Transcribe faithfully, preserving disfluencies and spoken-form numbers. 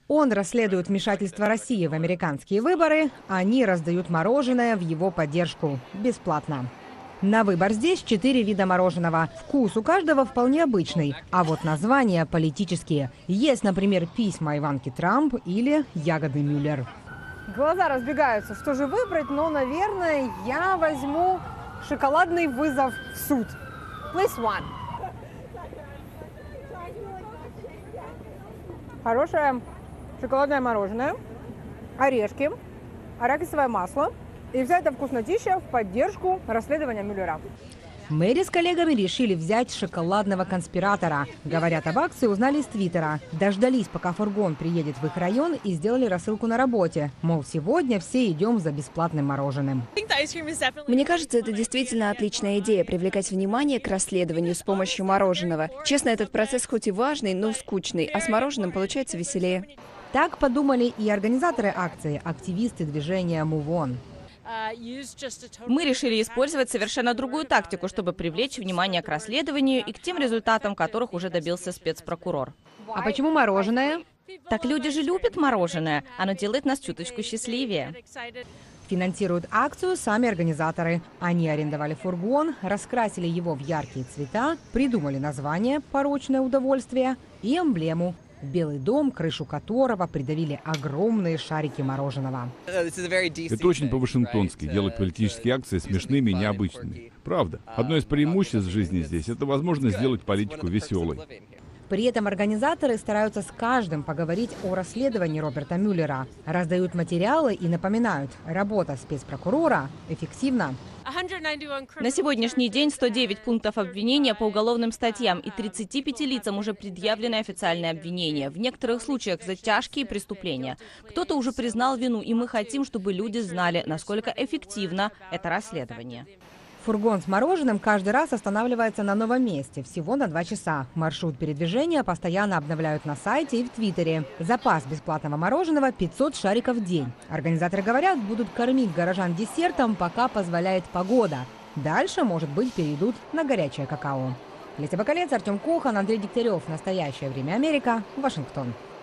Он расследует вмешательство России в американские выборы, они раздают мороженое в его поддержку бесплатно. На выбор здесь четыре вида мороженого. Вкус у каждого вполне обычный, а вот названия политические. Есть, например, письма Иванки Трамп или ягоды Мюллер. Глаза разбегаются, что же выбрать, но, наверное, я возьму шоколадный вызов в суд. Please one. Хорошее шоколадное мороженое, орешки, арахисовое масло. И вся эта вкуснотища в поддержку расследования Мюллера. Мэри с коллегами решили взять шоколадного конспиратора. Говорят, об акции узнали из Твиттера. Дождались, пока фургон приедет в их район, и сделали рассылку на работе. Мол, сегодня все идем за бесплатным мороженым. Мне кажется, это действительно отличная идея – привлекать внимание к расследованию с помощью мороженого. Честно, этот процесс хоть и важный, но скучный, а с мороженым получается веселее. Так подумали и организаторы акции, активисты движения Move On. Мы решили использовать совершенно другую тактику, чтобы привлечь внимание к расследованию и к тем результатам, которых уже добился спецпрокурор. А почему мороженое? Так люди же любят мороженое. Оно делает нас чуточку счастливее. Финансируют акцию сами организаторы. Они арендовали фургон, раскрасили его в яркие цвета, придумали название «Порочное удовольствие» и эмблему. Белый дом, крышу которого придавили огромные шарики мороженого. Это очень по-вашингтонски, делать политические акции смешными и необычными. Правда. Одно из преимуществ жизни здесь – это возможность сделать политику веселой. При этом организаторы стараются с каждым поговорить о расследовании Роберта Мюллера. Раздают материалы и напоминают, работа спецпрокурора эффективна. На сегодняшний день сто девять пунктов обвинения по уголовным статьям и тридцати пяти лицам уже предъявлены официальные обвинения. В некоторых случаях за тяжкие преступления. Кто-то уже признал вину, и мы хотим, чтобы люди знали, насколько эффективно это расследование. Фургон с мороженым каждый раз останавливается на новом месте, всего на два часа. Маршрут передвижения постоянно обновляют на сайте и в Твиттере. Запас бесплатного мороженого – пятьсот шариков в день. Организаторы говорят, будут кормить горожан десертом, пока позволяет погода. Дальше, может быть, перейдут на горячее какао. Леся Бакалец, Артем Кохан, Андрей Дегтярев. Настоящее время Америка. Вашингтон.